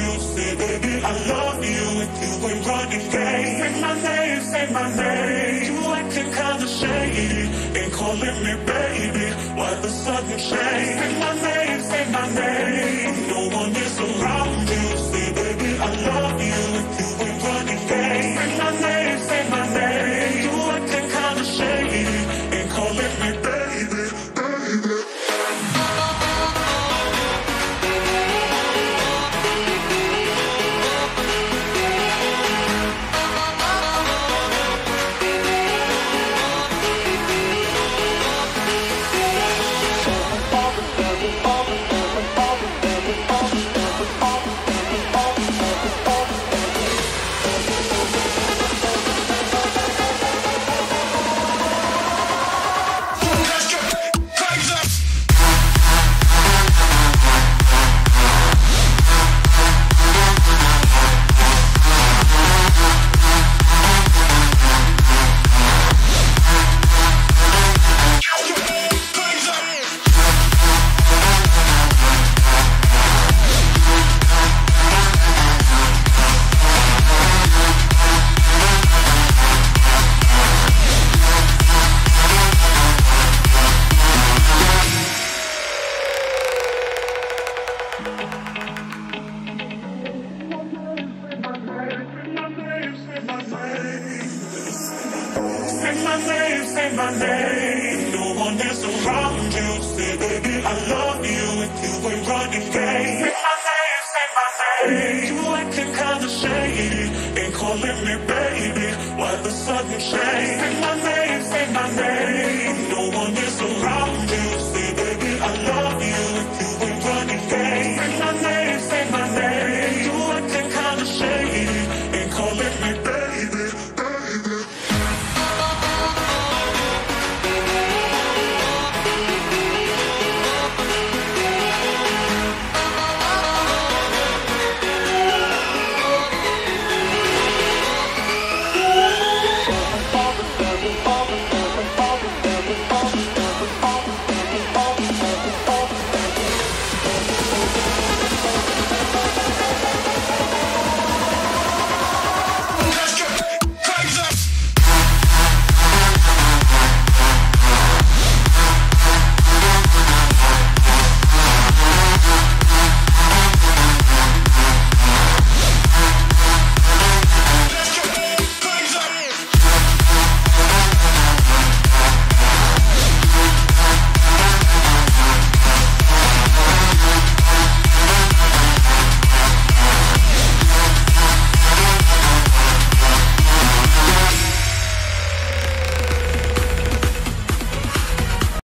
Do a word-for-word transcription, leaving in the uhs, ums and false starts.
you. Say, baby, I love you if you ain't running game. Say my name, say my name. You acting kinda shady, ain't calling me baby. Why the sudden change? Say my name, say my name. No one is around you. Say, baby, I love you if you ain't running game. Say my name, say my name. You acting kinda shady, ain't calling me baby, baby. Say my name, say my name. No one is around you. Say, baby, I love you if you ain't running game. Say my name, say my name. You acting kinda shady, ain't calling me baby. Why the sudden change?